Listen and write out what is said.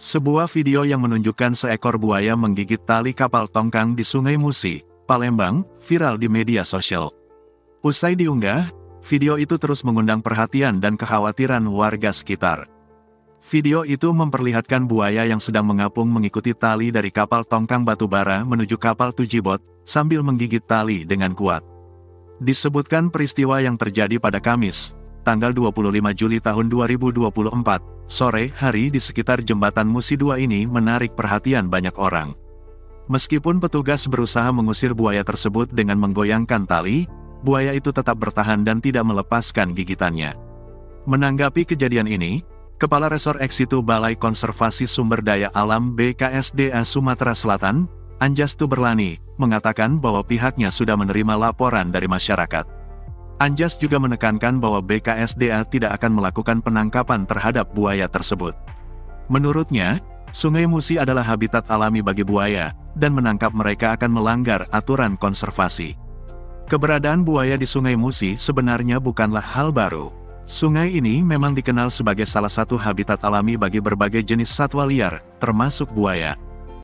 Sebuah video yang menunjukkan seekor buaya menggigit tali kapal tongkang di Sungai Musi, Palembang, viral di media sosial. Usai diunggah, video itu terus mengundang perhatian dan kekhawatiran warga sekitar. Video itu memperlihatkan buaya yang sedang mengapung mengikuti tali dari kapal tongkang batubara menuju kapal tujibot, sambil menggigit tali dengan kuat. Disebutkan peristiwa yang terjadi pada Kamis, tanggal 25 Juli tahun 2024, sore hari di sekitar jembatan Musi 2 ini menarik perhatian banyak orang. Meskipun petugas berusaha mengusir buaya tersebut dengan menggoyangkan tali, buaya itu tetap bertahan dan tidak melepaskan gigitannya. Menanggapi kejadian ini, Kepala Resor Eksitu Balai Konservasi Sumber Daya Alam BKSDA Sumatera Selatan, Anjas Tuberlani, mengatakan bahwa pihaknya sudah menerima laporan dari masyarakat. Anjas juga menekankan bahwa BKSDA tidak akan melakukan penangkapan terhadap buaya tersebut. Menurutnya, Sungai Musi adalah habitat alami bagi buaya, dan menangkap mereka akan melanggar aturan konservasi. Keberadaan buaya di Sungai Musi sebenarnya bukanlah hal baru. Sungai ini memang dikenal sebagai salah satu habitat alami bagi berbagai jenis satwa liar, termasuk buaya.